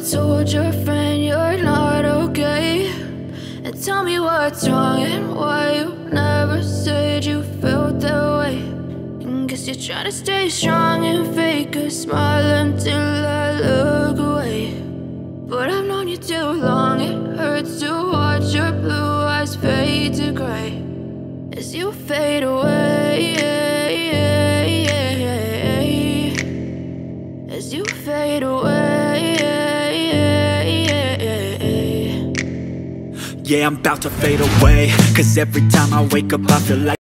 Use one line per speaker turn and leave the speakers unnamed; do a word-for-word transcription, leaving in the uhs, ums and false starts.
told your friend you're not okay? And tell me what's wrong and why you never said you felt that way. And guess you're trying to stay strong and fake a smile until I look away. But I've known you too long, it hurts to watch your blue eyes fade to gray as you fade away, as you fade away.
Yeah, I'm about to fade away, 'cause every time I wake up I feel like